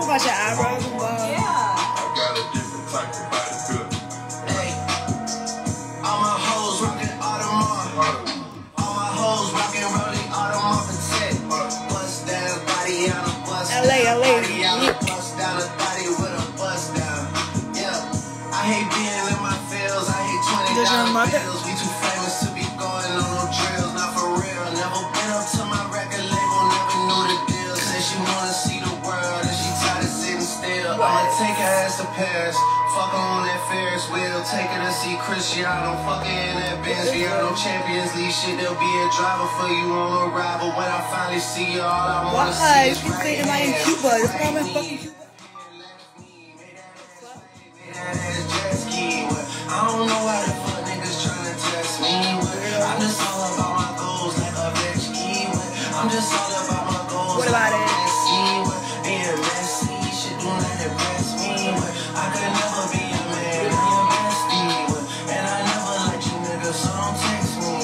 about your eyebrows and stuff. Yeah. I got a different type of body build. Hey, all my hoes rockin' Audemars. All my hoes rockin' rolling Audemars and set. Bust down, body on a bust down. Body on a bust down, a body with a bust down. Yeah, I hate being in my fields. I hate $20 bills. We too famous to be going on no drills. Not for real. Never been up to my record label. Never knew the deal. Said she wanna see the world and she tired of sitting still. I'ma take her ass to Paris. Fuck her on that Ferris wheel. Take her to see Cristiano. Fuck her in that Benz. We are no Champions League shit. There'll be a driver for you on a ride. But when I finally see you, all I wanna see is right am I in Cuba? It's not in fucking Cuba. I don't know why the fuck niggas tryna test me. I'm just all about my goals like a Ovechkin. I'm just all about my goals. What about it? Being messy, shit do not impress me. I could never be a man, I'm your bestie. And I never let you niggas, so don't text me.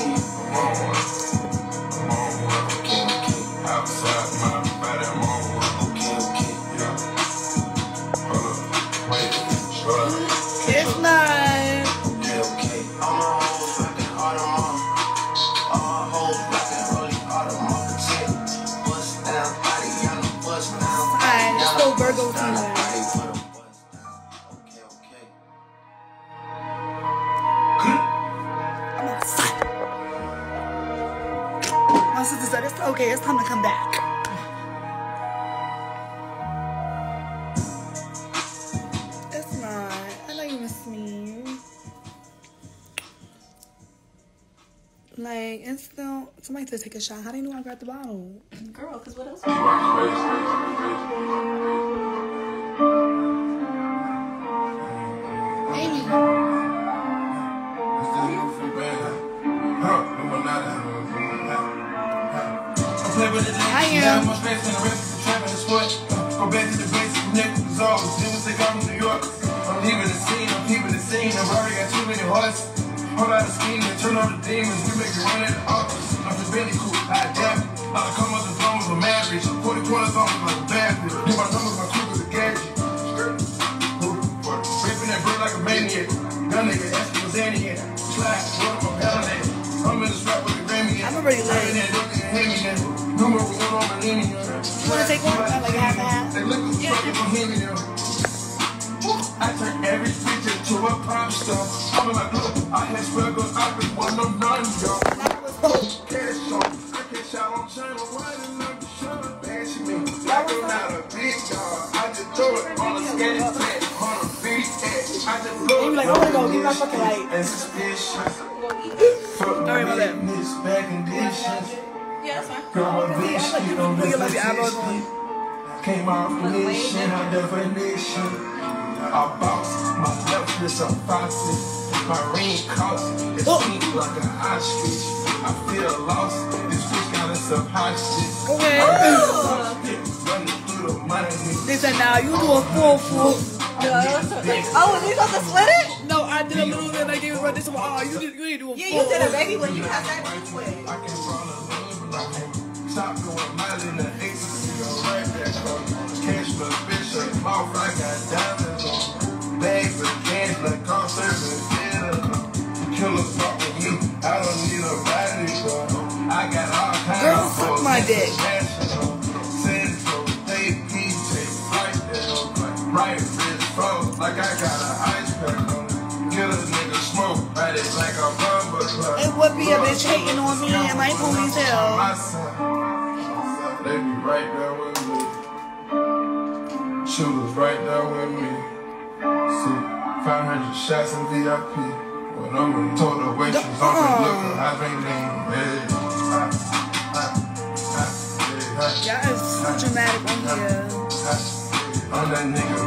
Outside my body, I'm on work. Okay. Yeah. Hold up. Wait. It's not. Okay. All my hoes rockin' Audemars. All hoes rockin' rolling Audemars protect. Bust down, body on the bust down. Fine, it's still Virgo season. I'm outside. My sister said it's okay, it's time to come back. It's not. I know you miss me. Like, it's still. Somebody said take a shot. How do you know I got the bottle? Girl, because what else? Amy. I am. Go back to the basic niggas always. Niggas think I'm New York. I'm leaving the scene, I'm keeping the scene. I've already got too many hearts. Whole lot of scheming, turn on the demons. We make it run in the office. I'm the Bentley coupe, I adapt it. I come up the phone with a mad bitch. 40 corners on me like a bad bitch. Do my numbers, my crew is a gadget. Ripping that bird like a maniac. Young nigga, that's what was in here. Slide, roll up my pallet. I'm in the strap with the Grammy. I'm already late. I'm in there looking at him, man. Number one on my name. You wanna take one? Like half and half? They look at the fucking Bohemian. I turn every picture to a pop star. I'm in my group. I had struggles. I've been one of none, y'all. Cash on. I cash out on channel. Why didn't I show it? Bash me. Like I'm not a big dog. I just throw it on a skating pad. On a big edge. I just blow it. Like, I wanna go. Give me my fucking light. And suspicious. Sorry about that. Bad conditions. Yeah, that's fine. Girl, my bitch, you don't Put your eyebrows on. Came off mission, high definition. I bounce, my left wrist on foxes. My ring costs, it's pink like an ostrich. I feel lost, this bitch got us some hostage. Okay. Running through the money. They said, nah, you do a full. Oh, and you supposed to split it? No, I did a little bit. I gave it right this one. Oh, you didn't do a full. Yeah, you did a baby when you had that anyway. I can fall in love like stop going miles in the ecstasy. Right there, cash for fish in mouth. I got diamonds on. Bags of cash like concerts and theater. Killers fucking you. I don't need a body, I got all kinds Girl, of suck my dick. Right wrist froze like I got an ice pack on it. Kill a nigga smoke, ride it like a bumper club. It would be a bitch hating on me and my ponytail. My son, they be right there with me. Shooters right there with me. See, 500 shots in VIP. When I'm in total waitress, I'm in looking, I drink lean. Y'all is so dramatic on here. On that nigga,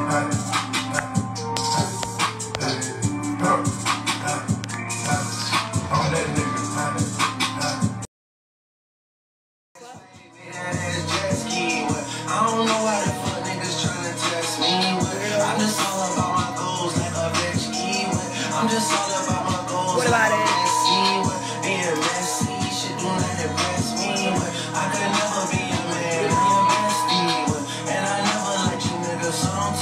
on that nigga, I don't know why the fuck niggas tryna test me. I'm just all about my goals like a Ovechkin. I'm just all about my goals. What about it? Being messy, shit do not impress me. I could never be a man, I'm your bestie. And I never let you niggas, so don't